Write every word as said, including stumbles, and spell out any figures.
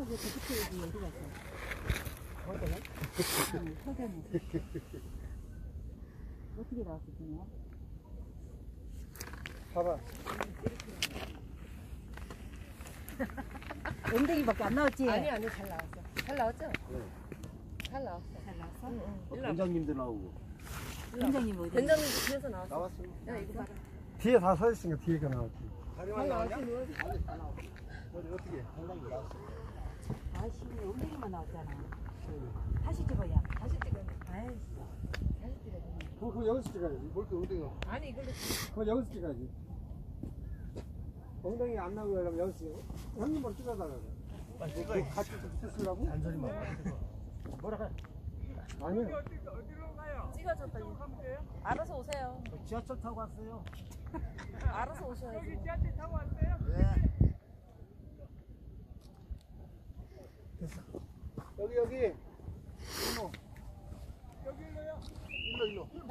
저기 끝에 여기 어디 갔어? 어디요? 응, 서대문. 어떻게 나왔어, 그냥? 봐봐. 엉덩이밖에 안 나왔지? 아니 아니 잘 나왔어. 잘 나왔죠? 네. 잘 나왔어. 잘 나왔어? 응, 응. 어, 일로 와봐. 원장님도 나오고. 원장님 어디? 원장님 뒤에서 나왔어. 나왔어. 야 이거 봐라. 뒤에 다 서 있으니까 뒤에가 나왔지. 다리만 나왔냐? 아니, 다 나왔어. 어디, 어떻게? 원장님 나왔어. 아씨, 엉덩이만 나왔잖아. 다시 찍어야. 다시 찍어야 돼. 아이씨. 다시 찍어야 돼. 그거, 그거 여기서 찍어야지. 뭘그 엉덩이가. 아니 이걸로 그거 여기서 찍어야지. 엉덩이 안 나오게 하려면 여기서. 형님으로 찍어달라고. 빨리 찍어. 같이 찍으려고? 잔소리만. 뭐라 그래? 아니요. 찍어줬다. 알아서 오세요. 지하철 타고 왔어요. 알아서 오셔야지. 네. 됐어. 여기, 여기. 일로. 여기 일로요? 일로, 일로.